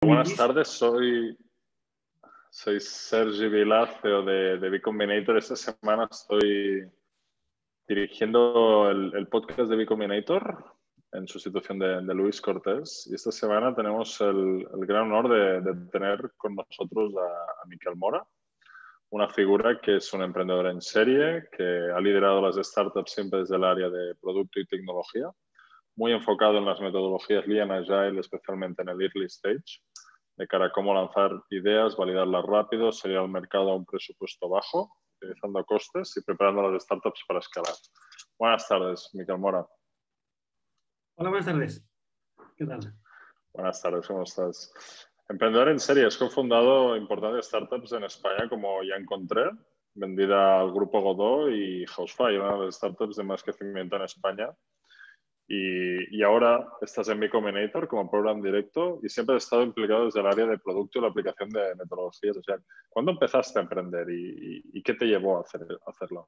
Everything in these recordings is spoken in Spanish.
Buenas tardes, soy Sergi Vilá, CEO de B Combinator. Esta semana estoy dirigiendo el podcast de B Combinator en sustitución de Luis Cortés. Y esta semana tenemos el gran honor de tener con nosotros a Miquel Mora, una figura que es un emprendedor en serie, que ha liderado las startups siempre desde el área de producto y tecnología, muy enfocado en las metodologías Lean Agile, especialmente en el early stage, de cara a cómo lanzar ideas, validarlas rápido, salir al mercado a un presupuesto bajo, utilizando costes y preparando las startups para escalar. Buenas tardes, Miquel Mora. Hola, buenas tardes. ¿Qué tal? Buenas tardes, ¿cómo estás? Emprendedor en serie, has cofundado importantes startups en España como Ya Encontré, vendida al grupo Godó, y Housefly, una de las startups de más crecimiento en España. Y ahora estás en B Combinator como program directo y siempre has estado implicado desde el área de producto y la aplicación de metodologías. O sea, ¿cuándo empezaste a emprender y qué te llevó a hacerlo?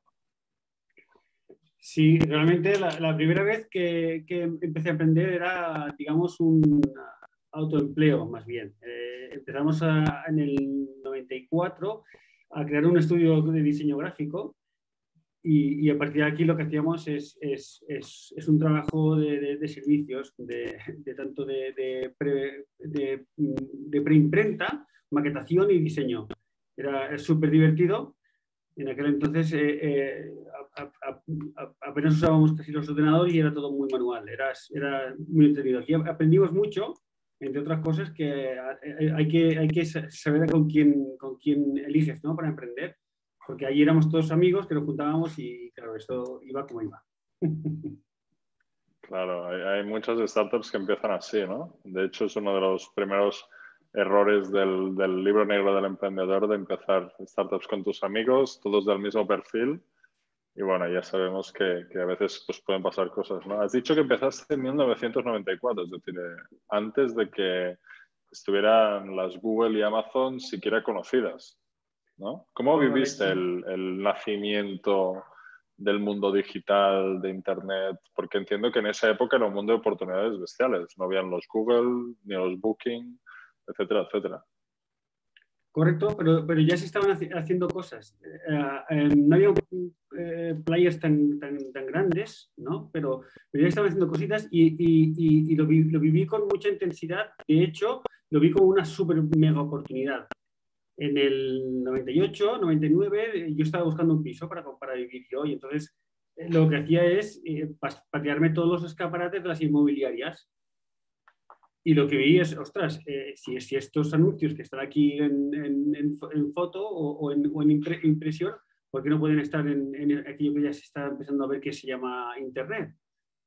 Sí, realmente la primera vez que empecé a emprender era, digamos, un autoempleo más bien. Empezamos en el 94 a crear un estudio de diseño gráfico y a partir de aquí lo que hacíamos es un trabajo de servicios, tanto de preimprenta, maquetación y diseño. Es súper divertido. En aquel entonces apenas usábamos casi los ordenadores y era todo muy manual, era muy entretenido. Aquí aprendimos mucho, entre otras cosas, que hay que saber con quién eliges, ¿no? Para emprender, porque allí éramos todos amigos que nos juntábamos y claro, esto iba como iba. Claro, hay muchas startups que empiezan así, ¿no? De hecho, es uno de los primeros errores del libro negro del emprendedor, de empezar startups con tus amigos, todos del mismo perfil. Y bueno, ya sabemos que a veces pues, pueden pasar cosas, ¿no? Has dicho que empezaste en 1994, es decir, antes de que estuvieran las Google y Amazon siquiera conocidas, ¿no? ¿Cómo viviste el nacimiento del mundo digital, de Internet? Porque entiendo que en esa época era un mundo de oportunidades bestiales. No habían los Google, ni los Booking, etcétera, etcétera. Correcto, pero ya se estaban haciendo cosas. No había players tan grandes, ¿no? Pero ya estaban haciendo cositas y lo viví con mucha intensidad. De hecho, lo vi como una súper mega oportunidad. En el 98, 99, yo estaba buscando un piso para vivir yo y entonces lo que hacía es patearme todos los escaparates de las inmobiliarias. Y lo que vi es, ostras, si estos anuncios que están aquí en foto o en impresión, ¿por qué no pueden estar en aquello que ya se está empezando a ver que se llama Internet?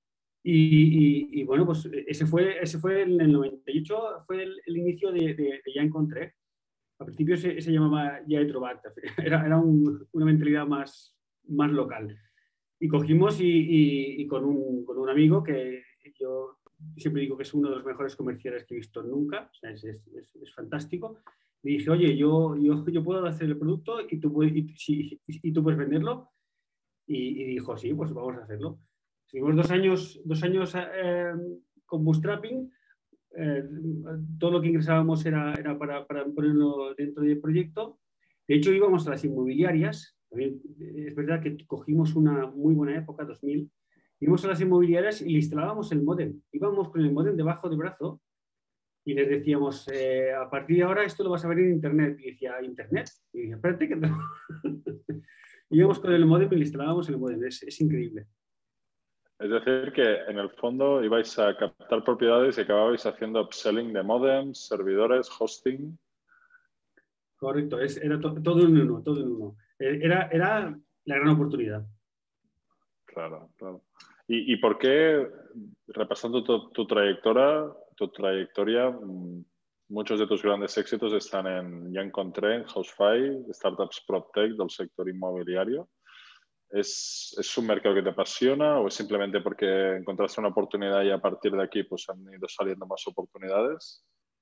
Y bueno, pues ese fue en el 98, fue el inicio de Ya Encontré. Al principio se llamaba Ya he trobat, era una mentalidad más local. Y cogimos y con un amigo que yo siempre digo que es uno de los mejores comerciales que he visto nunca, o sea, es fantástico. Le dije, oye, yo puedo hacer el producto y tú puedes venderlo. Y dijo, sí, pues vamos a hacerlo. Estuvimos 2 años con bootstrapping. Todo lo que ingresábamos era para ponerlo dentro del proyecto. De hecho, íbamos a las inmobiliarias. También es verdad que cogimos una muy buena época, 2000. Íbamos a las inmobiliarias y le instalábamos el módem. Íbamos con el módem debajo del brazo y les decíamos, a partir de ahora esto lo vas a ver en Internet. Y decía, ¿Internet? Y dije, espérate que no. Íbamos con el módem y le instalábamos el módem. Es increíble. Es decir, que en el fondo ibais a captar propiedades y acababais haciendo upselling de modems, servidores, hosting. Correcto, era todo en uno, todo en uno. Era la gran oportunidad. Claro, claro. ¿Y por qué, repasando tu trayectoria, muchos de tus grandes éxitos están en Ya Encontré, en Housefly, startups PropTech del sector inmobiliario? ¿Es un mercado que te apasiona o es simplemente porque encontraste una oportunidad y a partir de aquí pues han ido saliendo más oportunidades?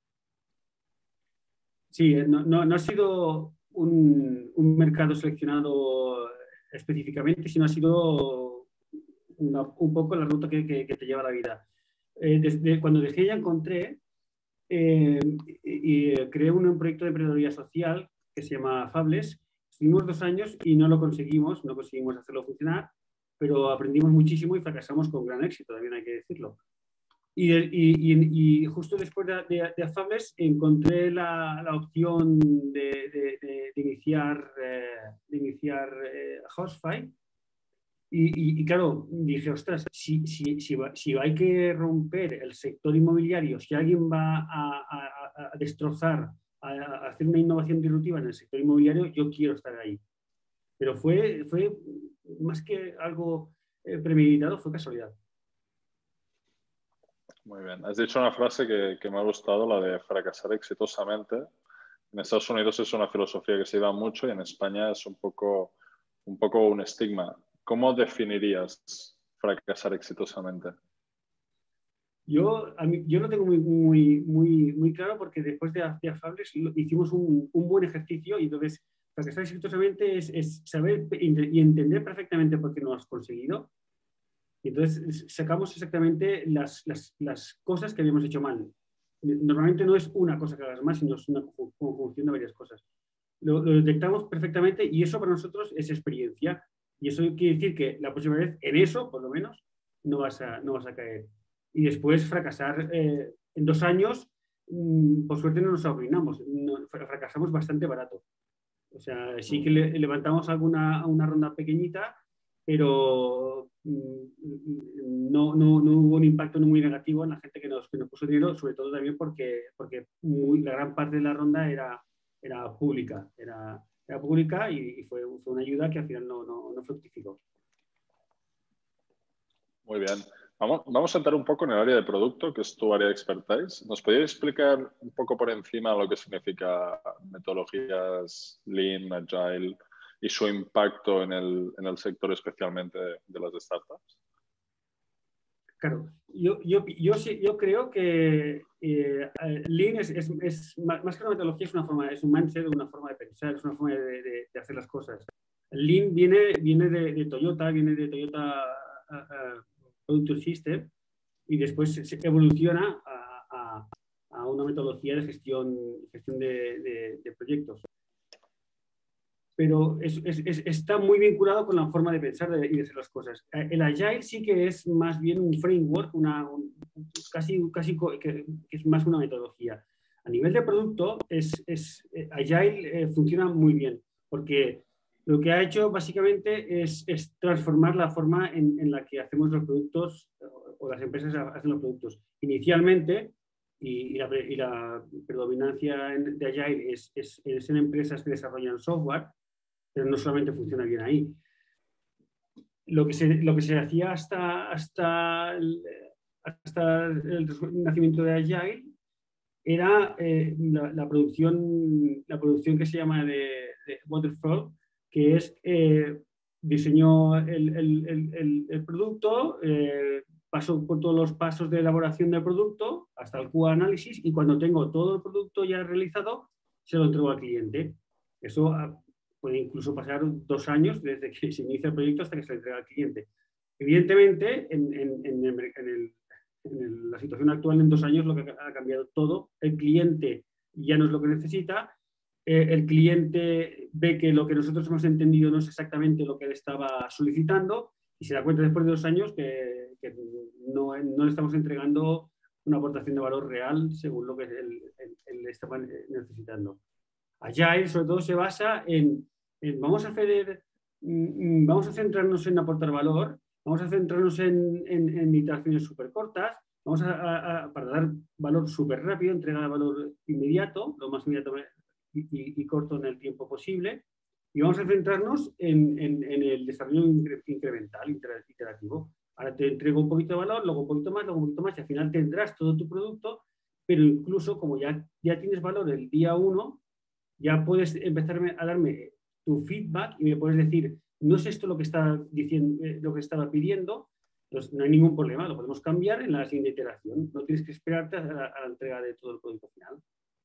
Sí, no ha sido un mercado seleccionado específicamente, sino ha sido un poco la ruta que te lleva la vida. Desde cuando dejé Ya Encontré, creé un proyecto de emprendeduría social que se llama Fables. Estuvimos 2 años y no lo conseguimos, no conseguimos hacerlo funcionar, pero aprendimos muchísimo y fracasamos con gran éxito, también hay que decirlo. Y justo después de Afables encontré la opción de iniciar Housefly. Y claro, dije, ostras, si hay que romper el sector inmobiliario, si alguien va a destrozar, a hacer una innovación disruptiva en el sector inmobiliario, yo quiero estar ahí. Pero fue más que algo premeditado, fue casualidad. Muy bien. Has dicho una frase que me ha gustado, la de fracasar exitosamente. En Estados Unidos es una filosofía que se lleva mucho y en España es un poco un estigma. ¿Cómo definirías fracasar exitosamente? Yo lo tengo muy claro porque después de Afables hicimos un buen ejercicio y entonces fracasar exitosamente es saber y entender perfectamente por qué no has conseguido. Y entonces sacamos exactamente las cosas que habíamos hecho mal. Normalmente no es una cosa que hagas mal, sino es una conjunción de varias cosas. Lo detectamos perfectamente y eso para nosotros es experiencia. Y eso quiere decir que la próxima vez, en eso, por lo menos, no vas a caer. Y después fracasar en 2 años, por suerte no nos arruinamos, fracasamos bastante barato. O sea, sí que levantamos una ronda pequeñita, pero no hubo un impacto muy negativo en la gente que nos puso dinero, sobre todo también porque la gran parte de la ronda era pública. Era pública y fue una ayuda que al final no fructificó. Muy bien. Vamos a entrar un poco en el área de producto, que es tu área de expertise. ¿Nos podrías explicar un poco por encima lo que significa metodologías Lean, Agile y su impacto en el sector especialmente de las startups? Claro, yo creo que Lean es más que una metodología, es un mindset, una forma de pensar, es una forma de hacer las cosas. Lean viene de Toyota, viene de Toyota Product System y después se evoluciona a una metodología de gestión de proyectos. Pero está muy vinculado con la forma de pensar y de hacer las cosas. El Agile sí que es más bien un framework, casi que es más una metodología. A nivel de producto, Agile funciona muy bien, porque lo que ha hecho básicamente es transformar la forma en la que hacemos los productos o las empresas hacen los productos. Inicialmente, y la predominancia de Agile es en empresas que desarrollan software, pero no solamente funciona bien ahí. Lo que se hacía hasta el nacimiento de Agile era la producción que se llama de Waterfall, que es diseñó el producto, pasó por todos los pasos de elaboración del producto hasta el QA-análisis y cuando tengo todo el producto ya realizado, se lo entrego al cliente. Eso puede incluso pasar 2 años desde que se inicia el proyecto hasta que se le entrega al cliente. Evidentemente, en la situación actual, en 2 años, lo que ha cambiado todo. El cliente ya no es lo que necesita. El cliente ve que lo que nosotros hemos entendido no es exactamente lo que él estaba solicitando y se da cuenta después de 2 años que no le estamos entregando una aportación de valor real según lo que él estaba necesitando. Agile, sobre todo, se basa en vamos a centrarnos en aportar valor, vamos a centrarnos en iteraciones súper cortas, para dar valor súper rápido, entrega de valor inmediato, lo más inmediato y corto en el tiempo posible, y vamos a centrarnos en el desarrollo incremental, iterativo. Ahora te entrego un poquito de valor, luego un poquito más, luego un poquito más, y al final tendrás todo tu producto, pero incluso como ya tienes valor el día 1, ya puedes empezar a darme tu feedback y me puedes decir, no es esto lo que estaba diciendo, lo que estaba pidiendo, pues no hay ningún problema, lo podemos cambiar en la siguiente iteración. No tienes que esperarte a la entrega de todo el producto final.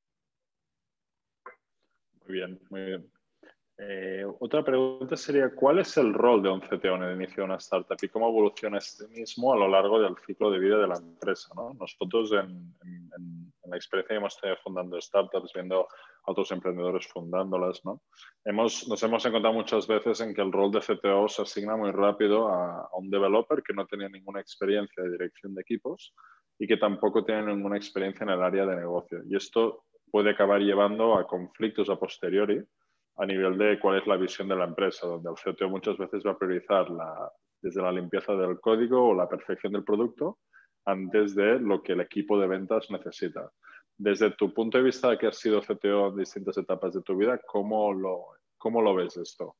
Muy bien, muy bien. Otra pregunta sería, ¿cuál es el rol de un CTO en el inicio de una startup y cómo evoluciona este mismo a lo largo del ciclo de vida de la empresa, ¿no? Nosotros en la experiencia que hemos tenido fundando startups, viendo a otros emprendedores fundándolas, ¿no? Nos hemos encontrado muchas veces en que el rol de CTO se asigna muy rápido a un developer que no tenía ninguna experiencia de dirección de equipos y que tampoco tiene ninguna experiencia en el área de negocio. Y esto puede acabar llevando a conflictos a posteriori a nivel de cuál es la visión de la empresa, donde el CTO muchas veces va a priorizar desde la limpieza del código o la perfección del producto antes de lo que el equipo de ventas necesita. Desde tu punto de vista, que has sido CTO en distintas etapas de tu vida, ¿cómo lo ves esto?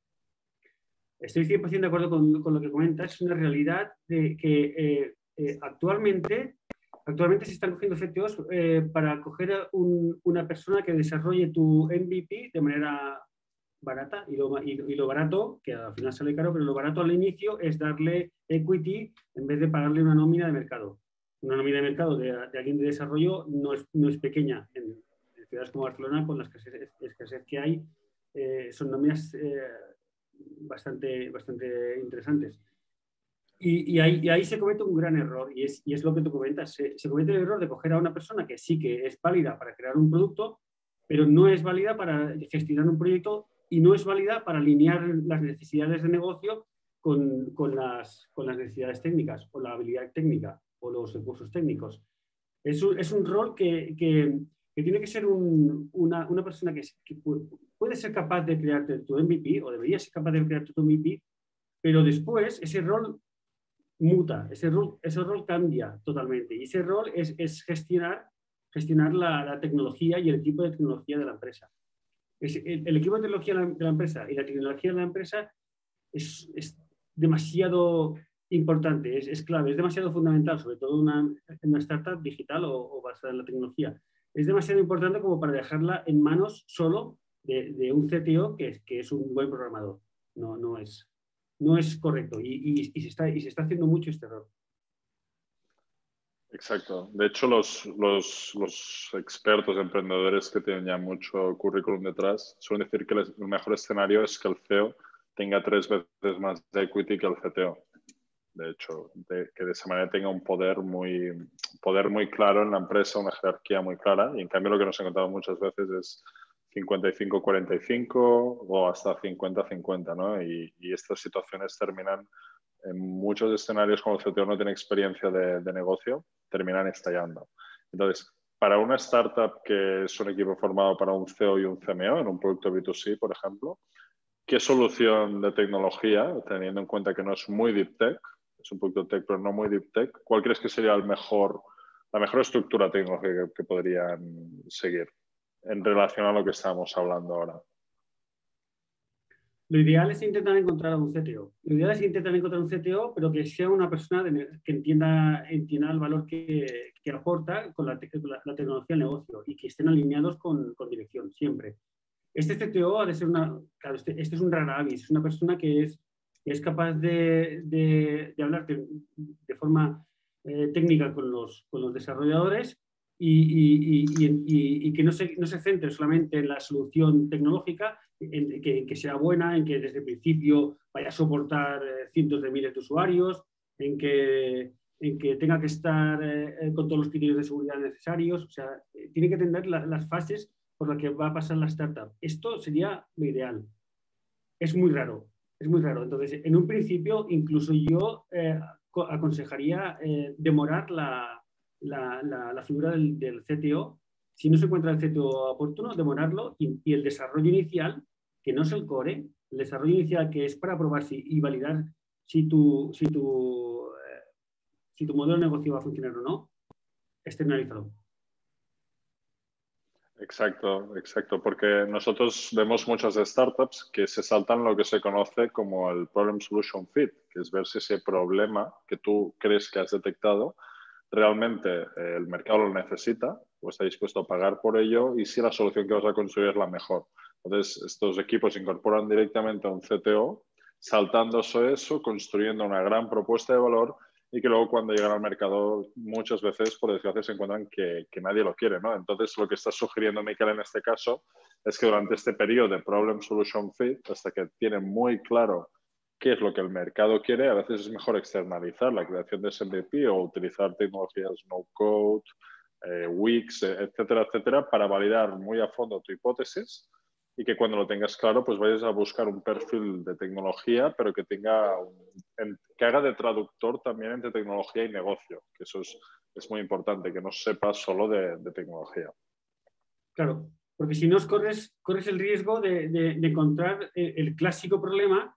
Estoy 100% de acuerdo con lo que comentas. Es una realidad de que actualmente se están cogiendo CTOs para coger a una persona que desarrolle tu MVP de manera barata y lo barato, que al final sale caro, pero lo barato al inicio es darle equity en vez de pagarle una nómina de mercado. Una nómina de mercado de alguien de desarrollo no es pequeña. En ciudades como Barcelona, con la escasez que hay, son nóminas bastante interesantes. Y ahí se comete un gran error, y es lo que tú comentas. Se comete el error de coger a una persona que sí que es válida para crear un producto, pero no es válida para gestionar un proyecto y no es válida para alinear las necesidades de negocio con las necesidades técnicas, o la habilidad técnica, o los recursos técnicos. Es un rol que tiene que ser una persona que puede ser capaz de crearte tu MVP, o debería ser capaz de crearte tu MVP, pero después ese rol muta, ese rol cambia totalmente. Y ese rol es gestionar la tecnología y el equipo de tecnología de la empresa. El equipo de tecnología de la empresa y la tecnología de la empresa es demasiado importante, es clave, es demasiado fundamental, sobre todo en una startup digital o basada en la tecnología. Es demasiado importante como para dejarla en manos solo de un CTO que es un buen programador. No es correcto y se está haciendo mucho este error. Exacto. De hecho, los expertos emprendedores que tienen ya mucho currículum detrás suelen decir que el mejor escenario es que el CEO tenga 3 veces más de equity que el CTO. De hecho, que de esa manera tenga un poder muy claro en la empresa, una jerarquía muy clara. Y en cambio lo que nos encontramos muchas veces es 55-45 o hasta 50-50, ¿no? Y estas situaciones terminan en muchos escenarios, como el CTO no tiene experiencia de negocio, terminan estallando. Entonces, para una startup que es un equipo formado para un CEO y un CMO en un producto B2C, por ejemplo, ¿qué solución de tecnología, teniendo en cuenta que no es muy deep tech, es un producto tech pero no muy deep tech, cuál crees que sería la mejor estructura tecnológica que podrían seguir en relación a lo que estamos hablando ahora? Lo ideal es intentar encontrar un CTO. Lo ideal es intentar encontrar un CTO, pero que sea una persona que entienda el valor que aporta con la tecnología del negocio y que estén alineados con dirección, siempre. Este CTO ha de ser claro, este es un rara avis, es una persona que es capaz de hablar de forma técnica con los desarrolladores y que no se centre solamente en la solución tecnológica, en que sea buena, en que desde el principio vaya a soportar cientos de miles de usuarios, en que tenga que estar con todos los criterios de seguridad necesarios. O sea, tiene que atender las fases por las que va a pasar la startup. Esto sería lo ideal. Es muy raro. Entonces, en un principio, incluso yo aconsejaría demorar la figura del CTO. Si no se encuentra el CTO oportuno, demorarlo y el desarrollo inicial, que no es el core, el desarrollo inicial que es para probar y validar si tu modelo de negocio va a funcionar o no, externalizarlo. Exacto, porque nosotros vemos muchas startups que se saltan lo que se conoce como el Problem Solution Fit, que es ver si ese problema que tú crees que has detectado realmente el mercado lo necesita o está dispuesto a pagar por ello y si la solución que vas a construir es la mejor. Entonces, estos equipos incorporan directamente a un CTO, saltándose eso, construyendo una gran propuesta de valor y que luego cuando llegan al mercado muchas veces, por desgracia, se encuentran que nadie lo quiere, ¿no? Entonces, lo que está sugiriendo Miquel en este caso es que durante este periodo de Problem Solution Fit, hasta que tiene muy claro qué es lo que el mercado quiere, a veces es mejor externalizar la creación de ese MVP o utilizar tecnologías no-code Wix, etcétera, etcétera, para validar muy a fondo tu hipótesis y que cuando lo tengas claro, pues vayas a buscar un perfil de tecnología, pero que que haga de traductor también entre tecnología y negocio, que eso es muy importante, que no sepa solo de tecnología. Claro, porque si no corres el riesgo de encontrar el clásico problema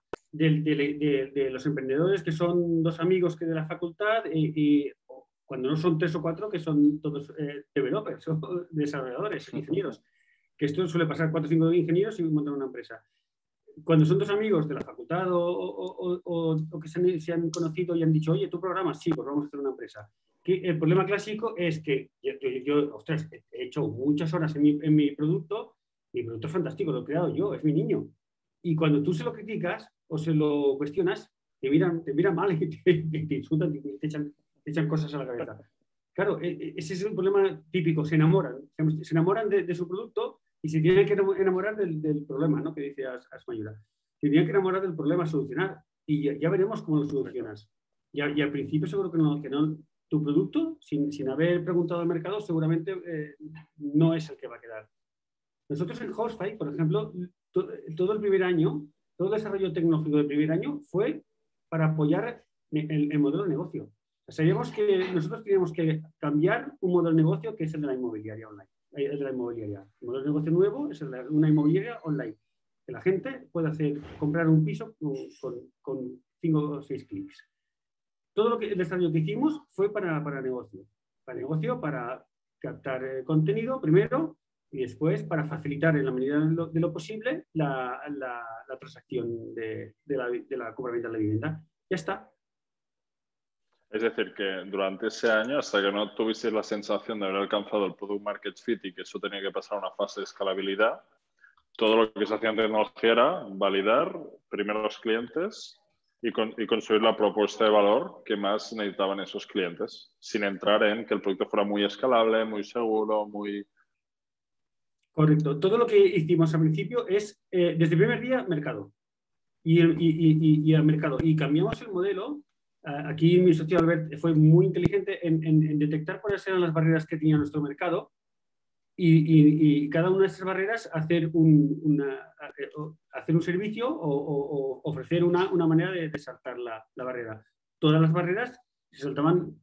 de los emprendedores que son dos amigos que de la facultad y cuando no son 3 o 4 que son todos developers o desarrolladores, ingenieros, que esto suele pasar 4 o 5 ingenieros y montan una empresa. Cuando son dos amigos de la facultad o que se han conocido y han dicho, oye, ¿tú programas? Sí, pues vamos a hacer una empresa. Que el problema clásico es que yo ostras, he hecho muchas horas en mi producto es fantástico, lo he creado yo, es mi niño. Y cuando tú se lo criticas o se lo cuestionas, te miran mal y te insultan, te echan cosas a la cabeza. Claro, ese es un problema típico, se enamoran de su producto y se tienen que enamorar del problema, ¿no? Que dice Asmayura. Se tienen que enamorar del problema a solucionar y ya veremos cómo lo solucionas. Y al principio seguro que no tu producto, sin haber preguntado al mercado, seguramente no es el que va a quedar. Nosotros en Hostfy, por ejemplo, todo el primer año, todo el desarrollo tecnológico del primer año fue para apoyar el modelo de negocio. Sabíamos que nosotros teníamos que cambiar un modelo de negocio que es el de la inmobiliaria online. El de la inmobiliaria. El modelo de negocio nuevo es el de una inmobiliaria online. Que la gente puede comprar un piso con 5 o 6 clics. Todo el desarrollo que hicimos fue para negocio. Para negocio, para captar contenido primero y después para facilitar en la medida de lo posible la transacción de la compraventa de la vivienda. Ya está. Es decir, que durante ese año, hasta que no tuviste la sensación de haber alcanzado el product market fit y que eso tenía que pasar a una fase de escalabilidad, todo lo que se hacía en tecnología era validar primero a los clientes y construir la propuesta de valor que más necesitaban esos clientes, sin entrar en que el producto fuera muy escalable, muy seguro, muy... Correcto. Todo lo que hicimos al principio es, desde el primer día, mercado. Y al mercado. Y cambiamos el modelo. Aquí mi socio Albert fue muy inteligente en detectar cuáles eran las barreras que tenía nuestro mercado y cada una de esas barreras hacer un servicio o ofrecer una manera de saltar la barrera. Todas las barreras se saltaban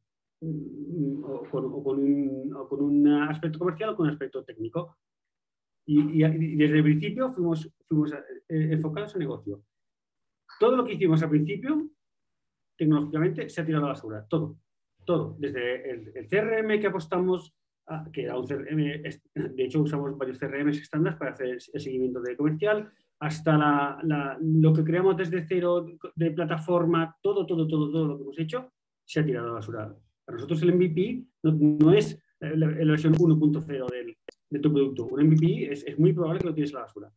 con un aspecto comercial o con un aspecto técnico. Y desde el principio fuimos enfocados en negocio. Todo lo que hicimos al principio, tecnológicamente, se ha tirado a la basura. Todo. Desde el CRM que apostamos, que era un CRM, de hecho usamos varios CRMs estándar para hacer el seguimiento de comercial, hasta lo que creamos desde cero de plataforma, todo lo que hemos hecho, se ha tirado a la basura. Para nosotros el MVP no es la versión 1.0 de tu producto. Un MVP es muy probable que lo tires a la basura.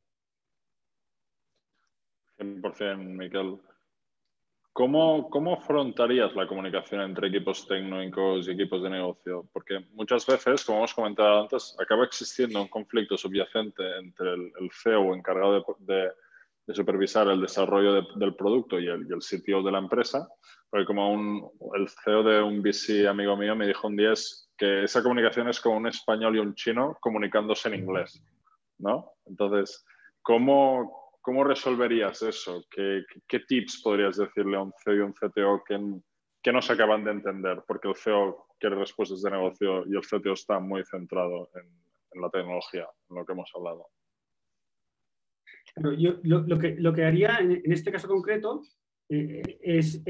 100%, Miquel. ¿Cómo afrontarías la comunicación entre equipos técnicos y equipos de negocio? Porque muchas veces, como hemos comentado antes, acaba existiendo un conflicto subyacente entre el CEO encargado de supervisar el desarrollo del producto y el CTO de la empresa, porque como el CEO de un VC amigo mío me dijo un día que esa comunicación es como un español y un chino comunicándose en inglés, ¿no? Entonces, ¿cómo resolverías eso? ¿Qué tips podrías decirle a un CEO y un CTO que no se acaban de entender? Porque el CEO quiere respuestas de negocio y el CTO está muy centrado en la tecnología, en lo que hemos hablado. Claro, yo lo que haría en este caso concreto es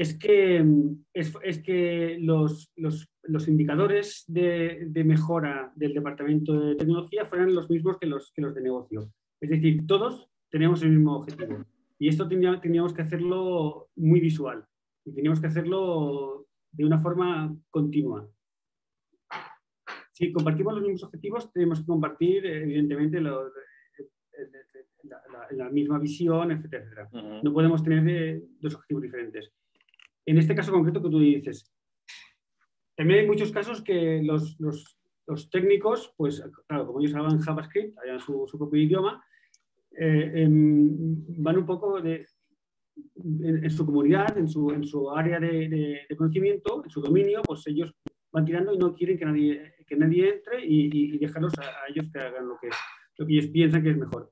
que los indicadores de mejora del departamento de tecnología fueran los mismos que los de negocio. Es decir, todos tenemos el mismo objetivo. Y esto teníamos que hacerlo muy visual. Y teníamos que hacerlo de una forma continua. Si compartimos los mismos objetivos, tenemos que compartir, evidentemente, la misma visión, etcétera. Uh-huh. No podemos tener dos objetivos diferentes. En este caso concreto que tú dices, también hay muchos casos que los técnicos, pues claro, como ellos hablan JavaScript, hayan su propio idioma, van un poco en su comunidad, en su área de conocimiento, en su dominio, pues ellos van tirando y no quieren que nadie entre y dejarlos a ellos que hagan lo que ellos piensan que es mejor.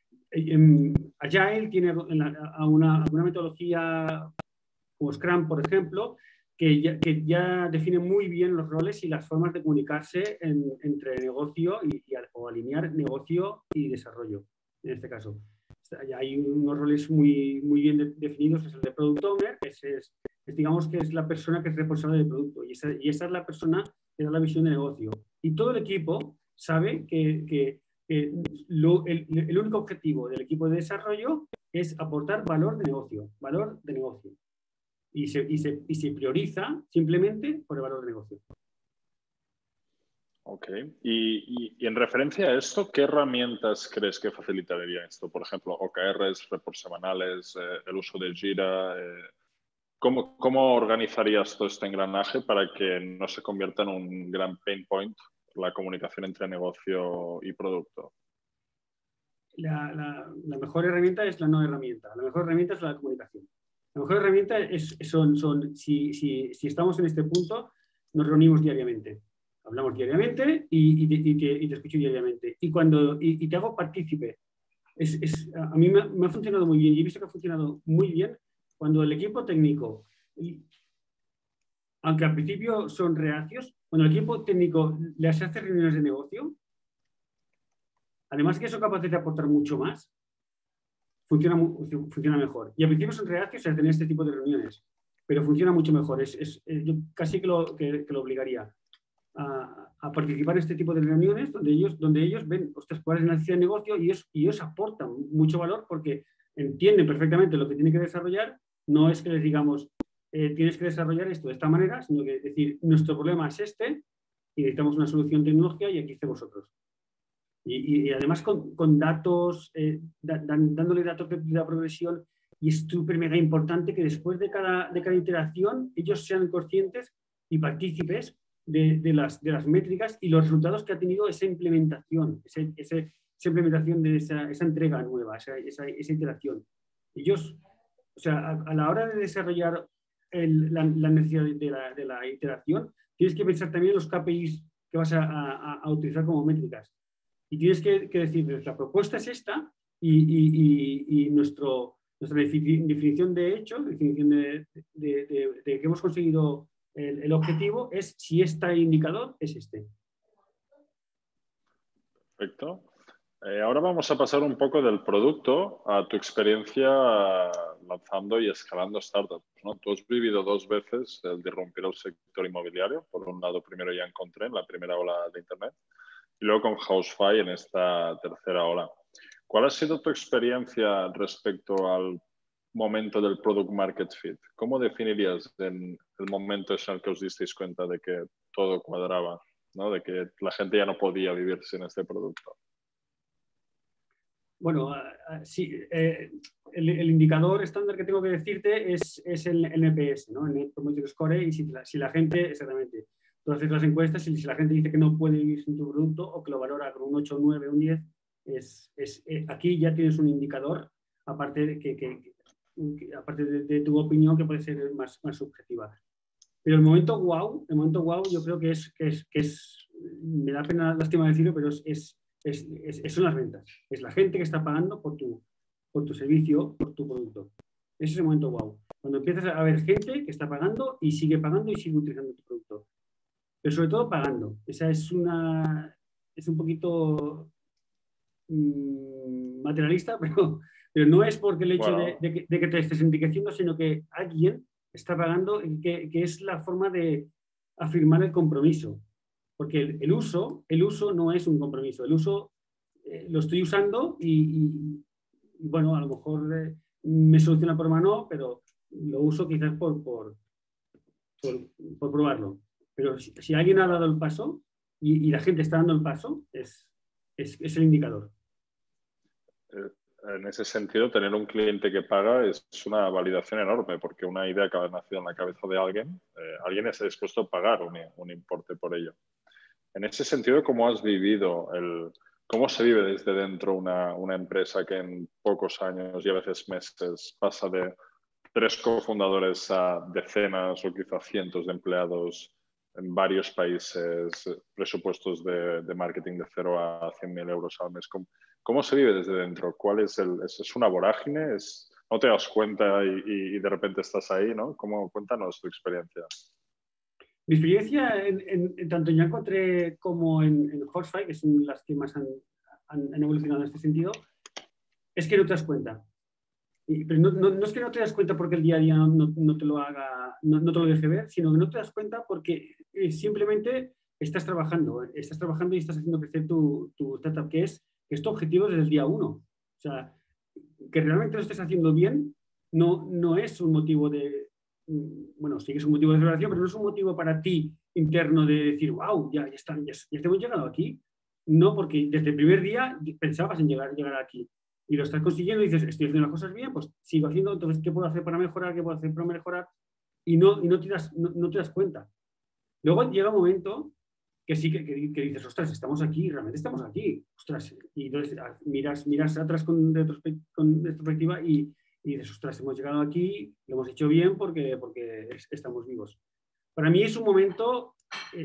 Agile tiene una metodología como Scrum, por ejemplo, que ya define muy bien los roles y las formas de comunicarse entre negocio o alinear negocio y desarrollo, en este caso. Hay unos roles muy bien definidos, es el de Product Owner, digamos que es la persona que es responsable del producto y esa es la persona que da la visión de negocio. Y todo el equipo sabe que el único objetivo del equipo de desarrollo es aportar valor de negocio. Y se prioriza simplemente por el valor de negocio. Ok. Y en referencia a esto, ¿qué herramientas crees que facilitaría esto? Por ejemplo, OKRs, reports semanales, el uso de Jira. ¿Cómo organizarías todo este engranaje para que no se convierta en un gran pain point la comunicación entre negocio y producto? La mejor herramienta es la no herramienta. La mejor herramienta es la comunicación. La mejor herramienta si estamos en este punto, nos reunimos diariamente. Hablamos diariamente y te escucho diariamente. Y te hago partícipe. A mí me ha funcionado muy bien y he visto que ha funcionado muy bien cuando el equipo técnico, aunque al principio son reacios, cuando el equipo técnico les hace reuniones de negocio, además que son capaces de aportar mucho más, funciona mejor. Y al principio son reacios a tener este tipo de reuniones, pero funciona mucho mejor. Yo casi que lo obligaría a participar en este tipo de reuniones donde ellos ven, ostras, cuál es la necesidad de negocio y ellos aportan mucho valor porque entienden perfectamente lo que tienen que desarrollar. No es que les digamos, tienes que desarrollar esto de esta manera, sino que decir, nuestro problema es este y necesitamos una solución tecnológica y aquí esté vosotros. Y además con datos, dándole datos de la progresión, y es súper mega importante que después de cada iteración ellos sean conscientes y partícipes de las métricas y los resultados que ha tenido esa implementación, esa implementación de esa entrega nueva, esa iteración. Ellos, o sea, a la hora de desarrollar la necesidad de la iteración, tienes que pensar también en los KPIs que vas a utilizar como métricas. Y tienes que decirles, la propuesta es esta y nuestra definición de hecho, definición de que hemos conseguido el objetivo es si este indicador es este. Perfecto. Ahora vamos a pasar un poco del producto a tu experiencia lanzando y escalando startups, ¿no? Tú has vivido 2 veces el de irrumpir el sector inmobiliario. Por un lado, primero ya encontré en la primera ola de Internet y luego con Housefly en esta tercera ola. ¿Cuál ha sido tu experiencia respecto al momento del product market fit? ¿Cómo definirías en el momento en el que os disteis cuenta de que todo cuadraba, ¿no? De que la gente ya no podía vivir sin este producto? Bueno, sí, el indicador estándar que tengo que decirte es el NPS, ¿no? El Net Promoter Score, y si la gente, exactamente, tú haces las encuestas y si la gente dice que no puede vivir sin tu producto o que lo valora con un 8, un 9, un 10, aquí ya tienes un indicador, aparte de tu opinión, que puede ser más subjetiva. Pero el momento wow yo creo que es me da pena, lástima decirlo, pero son las ventas. Es la gente que está pagando por tu servicio, por tu producto. Ese es el momento wow. Cuando empiezas a ver gente que está pagando y sigue utilizando tu producto. Pero sobre todo pagando. Esa es un poquito materialista, pero no es porque el hecho de que te estés enriqueciendo, sino que alguien está pagando, que es la forma de afirmar el compromiso. Porque el uso no es un compromiso. El uso lo estoy usando y bueno, a lo mejor me soluciona por mano, pero lo uso quizás por probarlo. Pero si alguien ha dado el paso y la gente está dando el paso, es el indicador. En ese sentido, tener un cliente que paga es una validación enorme, porque una idea que ha nacido en la cabeza de alguien, alguien está dispuesto a pagar un importe por ello. En ese sentido, ¿cómo has vivido cómo se vive desde dentro una empresa que en pocos años y a veces meses pasa de 3 cofundadores a decenas o quizá cientos de empleados en varios países presupuestos de marketing de 0 a 100.000 euros al mes. ¿Cómo se vive desde dentro? ¿Cuál es una vorágine? ¿No te das cuenta y de repente estás ahí, ¿no? Cuéntanos tu experiencia. Mi experiencia tanto en Ya Encontré como en Horsefight, que son las que más han evolucionado en este sentido, es que no te das cuenta. Pero no es que no te das cuenta porque el día a día no te lo haga, no te lo deje ver, sino que no te das cuenta porque simplemente estás trabajando y estás haciendo crecer tu startup, que es tu objetivo desde el día uno. O sea, que realmente lo estés haciendo bien no es un motivo de, bueno, sí que es un motivo de celebración, pero no es un motivo para ti interno de decir, wow, ya hemos llegado aquí. No, porque desde el primer día pensabas en llegar aquí y lo estás consiguiendo y dices, estoy haciendo las cosas bien, pues sigo haciendo, entonces, ¿qué puedo hacer para mejorar? ¿Qué puedo hacer para mejorar? Y no te das cuenta. Luego llega un momento que sí que dices, ostras, estamos aquí, realmente estamos aquí, ostras, y entonces miras atrás con retrospectiva y dices, ostras, hemos llegado aquí, lo hemos hecho bien porque estamos vivos. Para mí es un momento,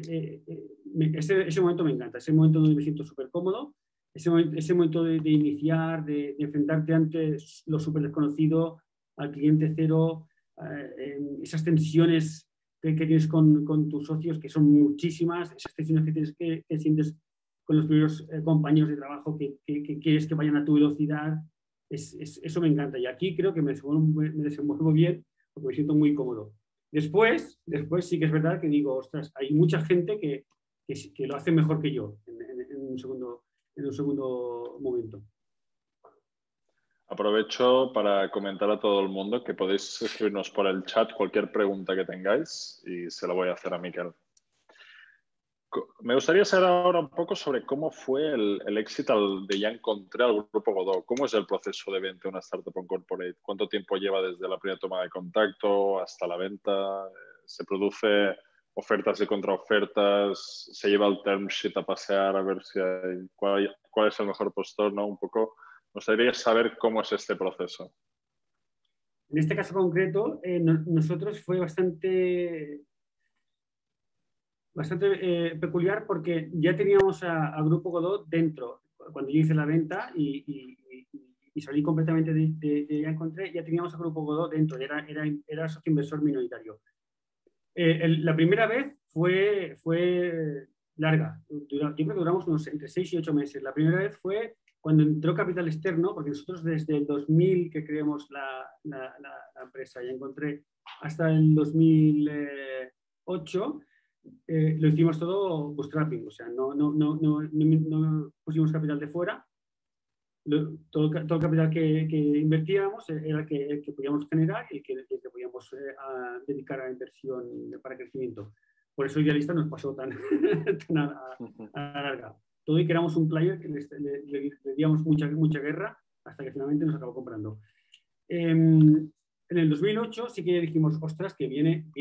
ese momento me encanta, ese momento donde me siento súper cómodo, ese momento de iniciar, de enfrentarte ante lo súper desconocido, al cliente cero, esas tensiones que tienes con tus socios, que son muchísimas, esas tensiones que sientes con los primeros compañeros de trabajo que quieres que vayan a tu velocidad, eso me encanta. Y aquí creo que me desenvuelvo bien porque me siento muy cómodo. Después sí que es verdad que digo, ostras, hay mucha gente que lo hace mejor que yo en un segundo momento. Aprovecho para comentar a todo el mundo que podéis escribirnos por el chat cualquier pregunta que tengáis y se la voy a hacer a Miquel. Me gustaría saber ahora un poco sobre cómo fue el éxito de Ya Encontré al Grupo Godó. ¿Cómo es el proceso de venta de una startup on corporate? ¿Cuánto tiempo lleva desde la primera toma de contacto hasta la venta? ¿Se produce ofertas y contraofertas? ¿Se lleva el term sheet a pasear a ver si cuál es el mejor postor? ¿No? Un poco, me gustaría saber cómo es este proceso. En este caso concreto, nosotros fue bastante peculiar porque ya teníamos a Grupo Godó dentro. Cuando yo hice la venta y salí completamente de Ya Encontré, ya teníamos a Grupo Godó dentro, era socio inversor minoritario. La primera vez fue larga, yo creo que duramos entre 6 y 8 meses. La primera vez fue cuando entró capital externo, porque nosotros desde el 2000 que creamos la empresa, Ya Encontré, hasta el 2008, lo hicimos todo bootstrapping, o sea, no pusimos capital de fuera. Todo el capital que invertíamos era el que podíamos generar y el que podíamos dedicar a inversión para crecimiento. Por eso Idealista nos pasó tan a larga. Todo y que éramos un player que le díamos mucha guerra hasta que finalmente nos acabó comprando. En el 2008 sí que dijimos, ostras, que vienen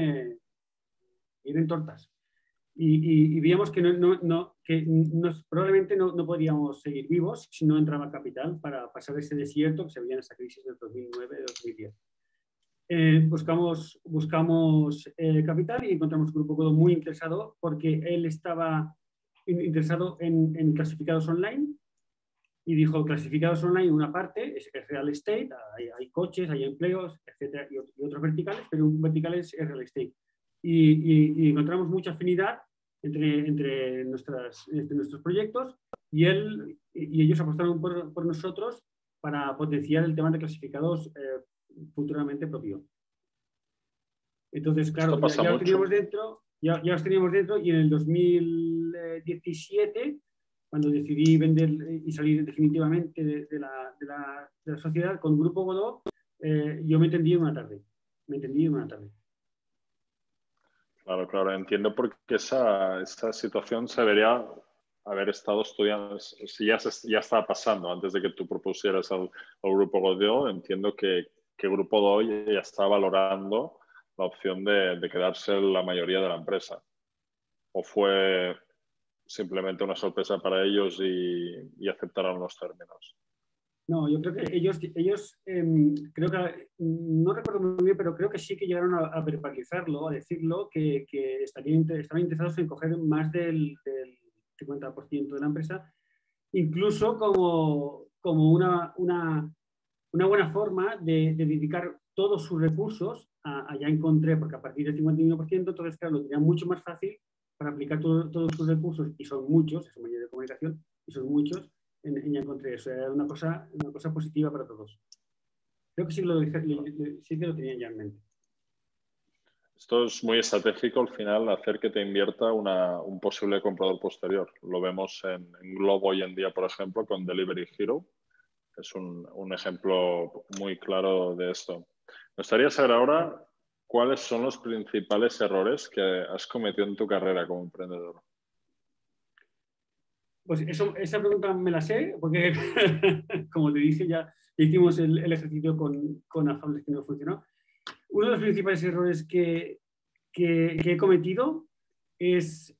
tortas. Y veíamos que probablemente no podíamos seguir vivos si no entraba capital para pasar ese desierto que se veía en esa crisis del 2009-2010. Buscamos capital y encontramos un Grupo Godó muy interesado porque él estaba interesado en clasificados online y dijo, clasificados online, una parte es real estate, hay coches, hay empleos, etcétera, y otros verticales, pero un vertical es real estate. Y encontramos mucha afinidad entre nuestros proyectos y ellos apostaron por nosotros para potenciar el tema de clasificados futuramente propio. Entonces, claro, ya los teníamos dentro, ya los teníamos dentro y en el 2017, cuando decidí vender y salir definitivamente de la sociedad con Grupo Godó, yo me entendí en una tarde. Claro, entiendo porque esa situación se debería haber estado estudiando, si ya estaba pasando antes de que tú propusieras al Grupo Godó, entiendo que Grupo Godó ya está valorando la opción de quedarse la mayoría de la empresa. ¿O fue simplemente una sorpresa para ellos y aceptaron los términos? No, yo creo que ellos creo que, no recuerdo muy bien, pero creo que sí que llegaron a verbalizarlo, a decirlo, que estaban interesados en coger más del 50% de la empresa, incluso como una buena forma de dedicar todos sus recursos ya encontré, porque a partir del 51%, entonces, claro, lo tenían mucho más fácil para aplicar todos sus recursos, y son muchos, es un medio de comunicación, y son muchos, ya encontré eso. Era una cosa positiva para todos. Creo que sí que lo tenían ya en mente. Esto es muy estratégico al final, hacer que te invierta un posible comprador posterior. Lo vemos en Globo hoy en día, por ejemplo, con Delivery Hero. Es un ejemplo muy claro de esto. Me gustaría saber ahora cuáles son los principales errores que has cometido en tu carrera como emprendedor. Pues esa pregunta me la sé, porque como te dije, ya hicimos el ejercicio con Afables que no funcionó. Uno de los principales errores que he cometido es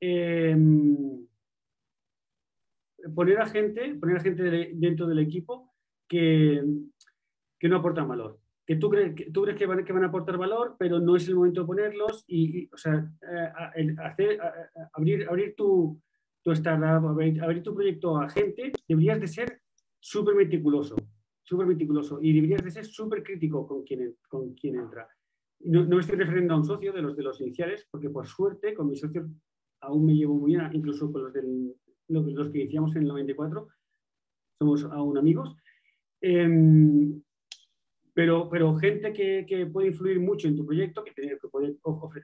poner a gente dentro del equipo que no aportan valor. Que tú crees que van a aportar valor, pero no es el momento de ponerlos o sea, abrir tu startup, abrir tu proyecto a gente, deberías de ser súper meticuloso y deberías de ser súper crítico con quien entra. No me estoy refiriendo a un socio de los iniciales, porque por suerte con mis socios aún me llevo muy bien, incluso con los que iniciamos en el 94, somos aún amigos. Pero gente que puede influir mucho en tu proyecto, que puede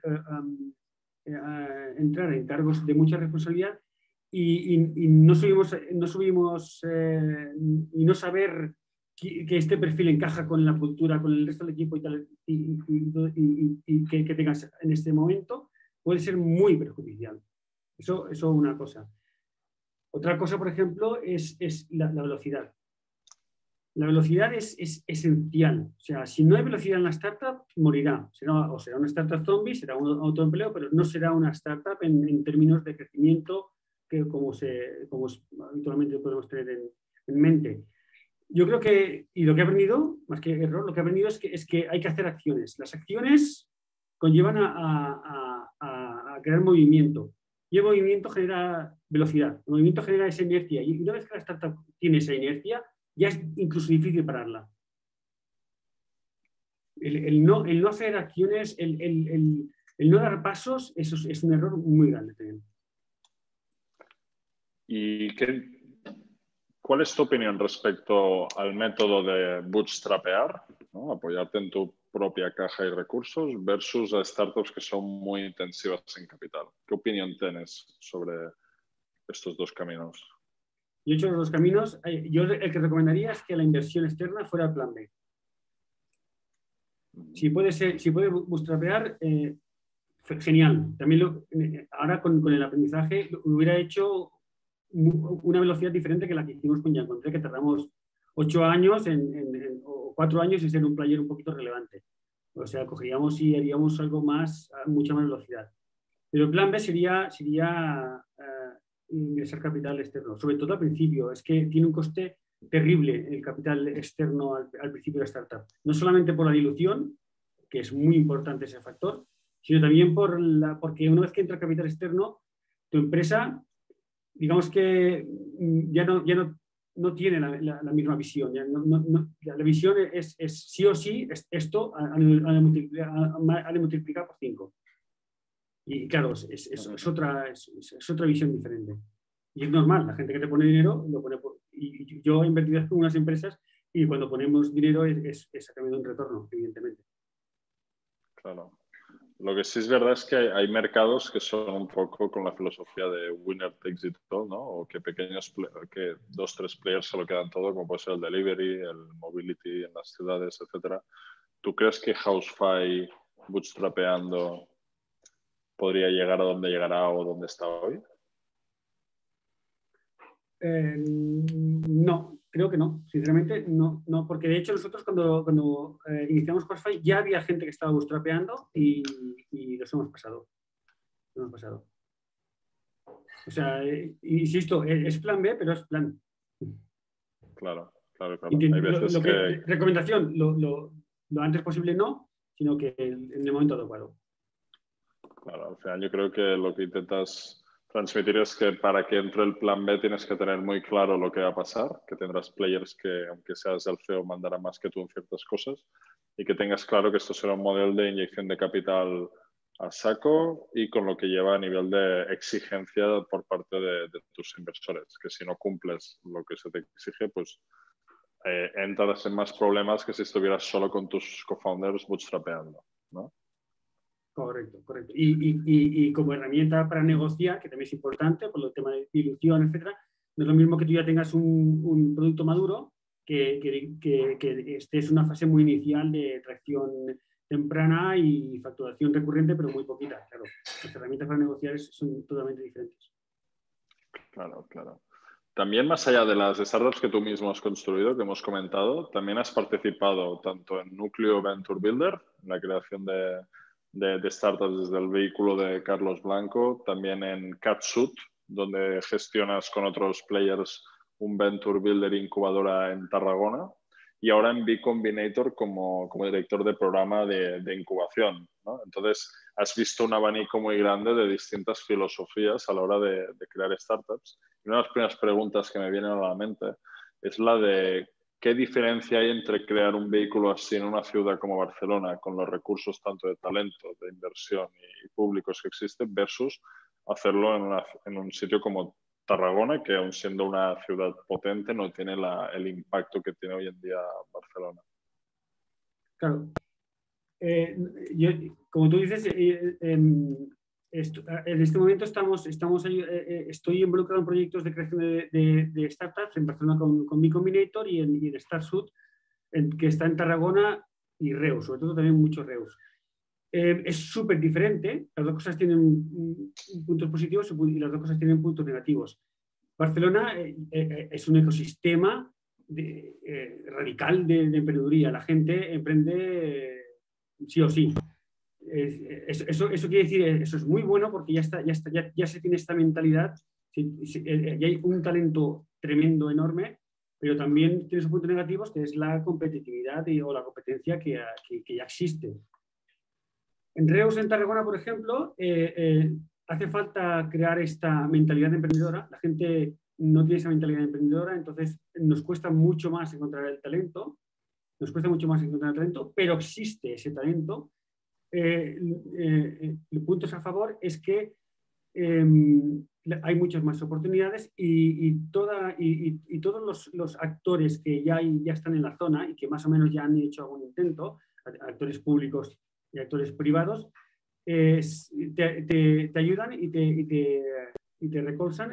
entrar en cargos de mucha responsabilidad y no subimos y no saber que este perfil encaja con la cultura, con el resto del equipo y tal, y que tengas en este momento, puede ser muy perjudicial. Eso es una cosa. Otra cosa, por ejemplo, es la velocidad. La velocidad es esencial. O sea, si no hay velocidad en la startup, morirá. O será una startup zombie, será un autoempleo, pero no será una startup en términos de crecimiento como habitualmente podemos tener en mente. Yo creo que, y lo que he aprendido, más que error, lo que he aprendido es que hay que hacer acciones. Las acciones conllevan a crear movimiento. Y el movimiento genera velocidad. El movimiento genera esa inercia. Y una vez que la startup tiene esa inercia, ya es incluso difícil pararla. El no hacer acciones, el no dar pasos, eso es un error muy grande también. ¿Y cuál es tu opinión respecto al método de bootstrapear, ¿no? Apoyarte en tu propia caja y recursos versus a startups que son muy intensivas en capital? ¿Qué opinión tienes sobre estos dos caminos? Yo he hecho los dos caminos. Yo el que recomendaría es que la inversión externa fuera el plan B. Si puede bootstrapear, genial. También ahora con el aprendizaje hubiera hecho una velocidad diferente que la que hicimos con Yancontre, que tardamos 8 años o 4 años en ser un player un poquito relevante. O sea, cogeríamos y haríamos algo más, a mucha más velocidad. Pero el plan B sería ingresar capital externo, sobre todo al principio. Es que tiene un coste terrible el capital externo al principio de la startup. No solamente por la dilución, que es muy importante ese factor, sino también porque una vez que entra capital externo, tu empresa, digamos que ya no tiene la misma visión. La visión es sí o sí, esto ha de multiplicar por 5. Y claro, es otra visión diferente. Y es normal, la gente que te pone dinero lo pone y yo he invertido en unas empresas y cuando ponemos dinero es a cambio de un retorno, evidentemente. Claro. Lo que sí es verdad es que hay mercados que son un poco con la filosofía de winner takes it all, ¿no? O que que 2, 3 players se lo quedan todo, como puede ser el delivery, el mobility en las ciudades, etcétera. ¿Tú crees que Housefly bootstrapeando podría llegar a donde llegará o donde está hoy? No, creo que no. Sinceramente, no, porque de hecho nosotros cuando iniciamos Housefly ya había gente que estaba bootstrapeando y los hemos pasado. O sea, insisto, es plan B, pero es plan. Claro. Claro, claro. Hay veces que... Recomendación, lo antes posible no, sino que en el momento adecuado. Claro, al final yo creo que lo que intentas transmitir es que para que entre el plan B tienes que tener muy claro lo que va a pasar, que tendrás players que, aunque seas el CEO, mandarán más que tú en ciertas cosas, y que tengas claro que esto será un modelo de inyección de capital a saco y con lo que lleva a nivel de exigencia por parte de tus inversores, que si no cumples lo que se te exige, pues entras en más problemas que si estuvieras solo con tus co-founders bootstrapeando, ¿no? Correcto, correcto. Y como herramienta para negociar, que también es importante por el tema de dilución, etcétera, no es lo mismo que tú ya tengas un producto maduro que estés en una fase muy inicial de tracción temprana y facturación recurrente, pero muy poquita. Claro, las herramientas para negociar son totalmente diferentes. Claro, claro. También más allá de las startups que tú mismo has construido, que hemos comentado, también has participado tanto en Núcleo Venture Builder, en la creación de startups desde el vehículo de Carlos Blanco, también en Catsuit, donde gestionas con otros players un Venture Builder incubadora en Tarragona, y ahora en B Combinator como director de programa de incubación, ¿no? Entonces, has visto un abanico muy grande de distintas filosofías a la hora de crear startups. Y una de las primeras preguntas que me vienen a la mente es la de qué diferencia hay entre crear un vehículo así en una ciudad como Barcelona, con los recursos tanto de talento, de inversión y públicos que existen, versus hacerlo en un sitio como Tarragona, que aun siendo una ciudad potente no tiene el impacto que tiene hoy en día Barcelona. Claro. Como tú dices, en este momento estoy involucrado en proyectos de creación de startups en Barcelona con B Combinator y en Starsuit, que está en Tarragona y Reus, sobre todo también muchos Reus. Es súper diferente, las dos cosas tienen puntos positivos y las dos cosas tienen puntos negativos. Barcelona es un ecosistema radical de emprendeduría. La gente emprende sí o sí. Eso quiere decir, eso es muy bueno porque ya se tiene esta mentalidad, ya hay un talento tremendo, enorme, pero también tiene sus puntos negativos, que es la competitividad o la competencia que ya existe. En Reus, en Tarragona, por ejemplo, hace falta crear esta mentalidad emprendedora. La gente no tiene esa mentalidad emprendedora, entonces nos cuesta mucho más encontrar el talento, pero existe ese talento. Puntos a favor es que hay muchas más oportunidades y todos los actores que ya están en la zona y que más o menos ya han hecho algún intento, actores públicos y actores privados, te ayudan y te recolzan,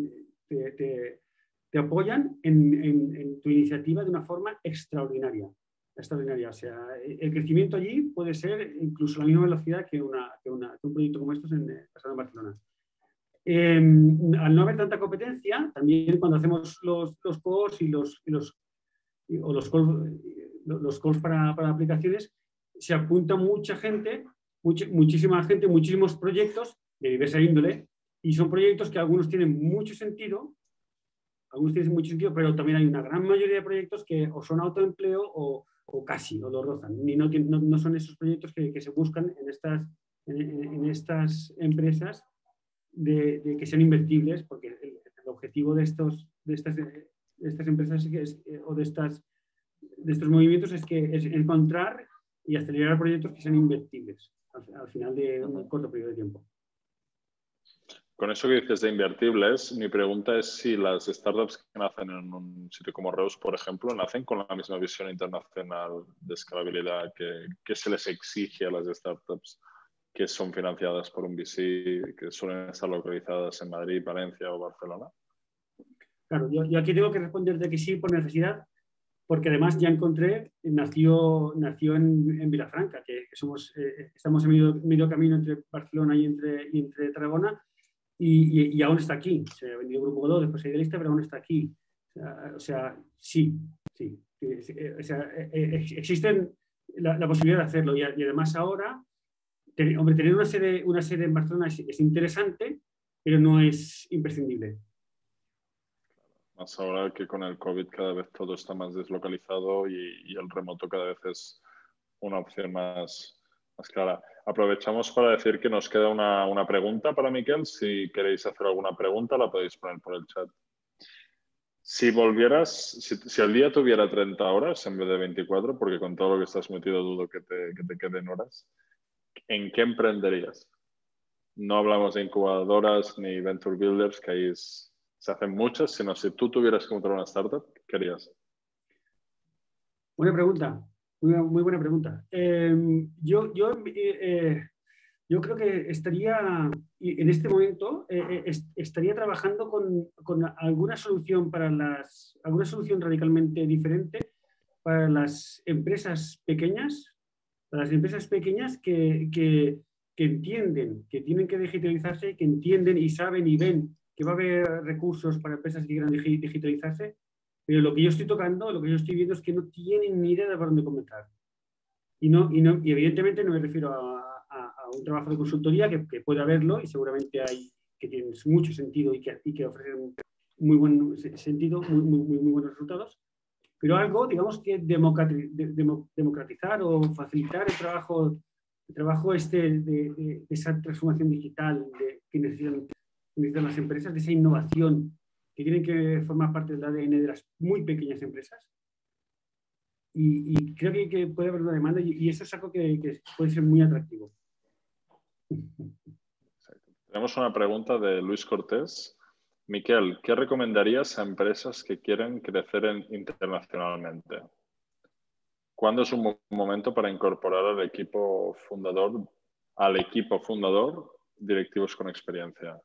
te apoyan en tu iniciativa de una forma extraordinaria. O sea, el crecimiento allí puede ser incluso la misma velocidad que un proyecto como estos pasado en Barcelona. Al no haber tanta competencia, también cuando hacemos los calls o los calls para aplicaciones, se apunta mucha gente, muchísima gente, muchísimos proyectos de diversa índole, y son proyectos que algunos tienen mucho sentido, pero también hay una gran mayoría de proyectos que o son autoempleo o casi, o lo rozan. Y no son esos proyectos que se buscan en estas empresas de que sean invertibles, porque el objetivo de estas empresas o de estos movimientos es encontrar y acelerar proyectos que sean invertibles al final de un corto periodo de tiempo. Con eso que dices de invertibles, mi pregunta es si las startups que nacen en un sitio como Reus, por ejemplo, nacen con la misma visión internacional de escalabilidad que se les exige a las startups que son financiadas por un VC, que suelen estar localizadas en Madrid, Valencia o Barcelona. Claro, yo aquí tengo que responder de que sí por necesidad, porque además ya nació en Vilafranca, que estamos en medio camino entre Barcelona y entre Tarragona, y aún está aquí. Se ha vendido Grupo Godó, después Idealista, pero aún está aquí. O sea, sí. O sea, existe la posibilidad de hacerlo, y además ahora, tener una sede en Barcelona es interesante, pero no es imprescindible. Más ahora que con el COVID cada vez todo está más deslocalizado y el remoto cada vez es una opción más clara. Aprovechamos para decir que nos queda una pregunta para Miquel. Si queréis hacer alguna pregunta, la podéis poner por el chat. Si volvieras, si el día tuviera 30 horas en vez de 24, porque con todo lo que estás metido dudo que te queden horas, ¿en qué emprenderías? No hablamos de incubadoras ni venture builders, que ahí se hacen muchas, sino si tú tuvieras que montar una startup, ¿qué harías? Buena pregunta, muy buena pregunta. Yo creo que estaría, en este momento, estaría trabajando con alguna solución alguna solución radicalmente diferente para las empresas pequeñas, que entienden que tienen que digitalizarse, que entienden y saben y ven que va a haber recursos para empresas que quieran digitalizarse, pero lo que yo estoy tocando, lo que yo estoy viendo es que no tienen ni idea de por dónde comenzar. Y evidentemente no me refiero a un trabajo de consultoría que puede haberlo y seguramente hay que tienen mucho sentido y que ofrecen muy buen sentido, muy buenos resultados, pero algo, digamos, que democratizar o facilitar el trabajo de esa transformación digital que necesitan las empresas, de esa innovación que tienen que formar parte del ADN de las muy pequeñas empresas. Y creo que puede haber una demanda y eso es algo que puede ser muy atractivo. Tenemos una pregunta de Luis Cortés. Miquel, ¿qué recomendarías a empresas que quieren crecer internacionalmente? ¿Cuándo es un buen momento para incorporar al equipo fundador directivos con experiencia?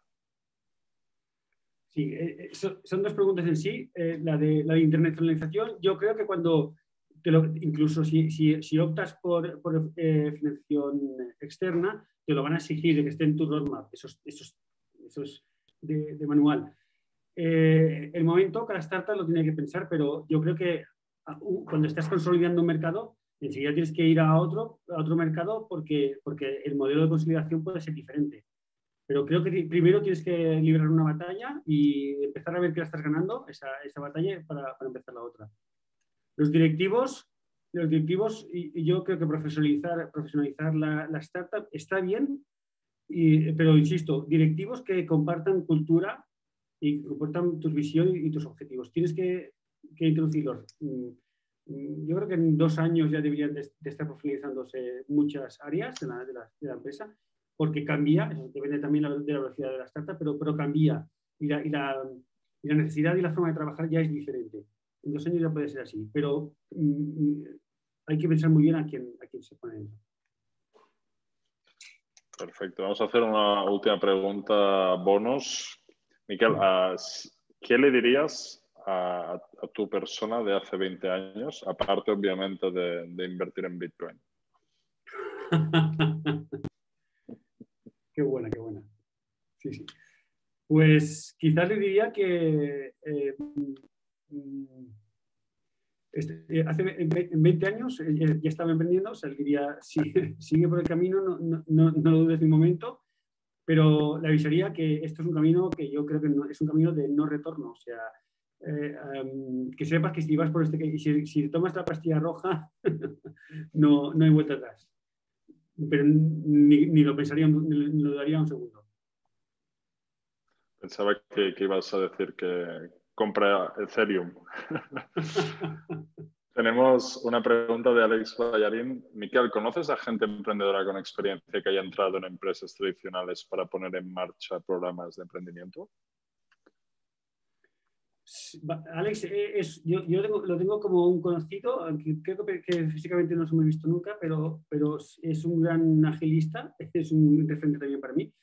Sí, son dos preguntas en sí. La de internacionalización, yo creo que cuando, incluso si optas por financiación externa, te lo van a exigir de que esté en tu roadmap. Eso es de manual. El momento, cada startup lo tiene que pensar, pero yo creo que cuando estás consolidando un mercado, enseguida tienes que ir a otro mercado porque el modelo de consolidación puede ser diferente. Pero creo que primero tienes que librar una batalla y empezar a ver que la estás ganando, esa batalla, para empezar la otra. Los directivos, y yo creo que profesionalizar la startup está bien, pero insisto, directivos que compartan cultura y que compartan tu visión y tus objetivos. Tienes que introducirlos. Yo creo que en 2 años ya deberían de estar profesionalizándose muchas áreas de la empresa, porque cambia, eso depende también de la velocidad de la startup, pero cambia y la necesidad y la forma de trabajar ya es diferente. En 2 años ya puede ser así, pero hay que pensar muy bien a quién se pone. Perfecto. Vamos a hacer una última pregunta bonus. Miquel, ¿qué le dirías a tu persona de hace 20 años, aparte obviamente de invertir en Bitcoin? Qué buena. Sí. Pues quizás le diría que en 20 años ya estaba emprendiendo, o sea, le diría, sigue por el camino, no lo dudes ni un momento, pero le avisaría que esto es un camino que yo creo que es un camino de no retorno, o sea, que sepas que si vas por si tomas la pastilla roja, no hay vuelta atrás. Pero ni lo pensaría, ni lo daría un segundo. Pensaba que ibas a decir que compra Ethereum. Tenemos una pregunta de Alex Ballarín. Miquel, ¿conoces a gente emprendedora con experiencia que haya entrado en empresas tradicionales para poner en marcha programas de emprendimiento? Alex, yo lo tengo como un conocido, aunque creo que físicamente no nos hemos visto nunca, pero es un gran agilista, es un referente también para mí.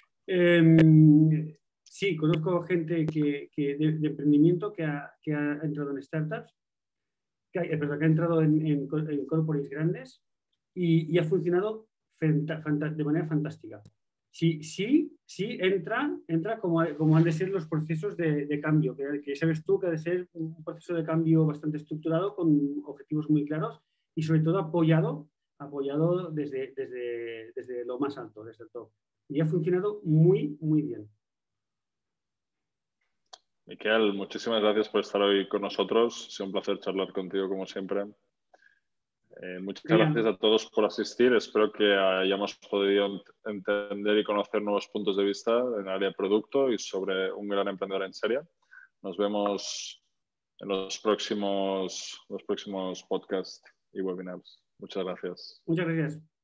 Sí, conozco gente de emprendimiento que ha entrado en startups, que ha entrado en corporates grandes y ha funcionado de manera fantástica. Sí, entra como han de ser los procesos de cambio, que sabes tú que ha de ser un proceso de cambio bastante estructurado con objetivos muy claros y sobre todo apoyado desde lo más alto, desde el top. Y ha funcionado muy bien. Miquel, muchísimas gracias por estar hoy con nosotros. Ha sido un placer charlar contigo como siempre. Muchas gracias a todos por asistir. Espero que hayamos podido entender y conocer nuevos puntos de vista en el área de producto y sobre un gran emprendedor en serie. Nos vemos en los próximos podcasts y webinars. Muchas gracias. Muchas gracias.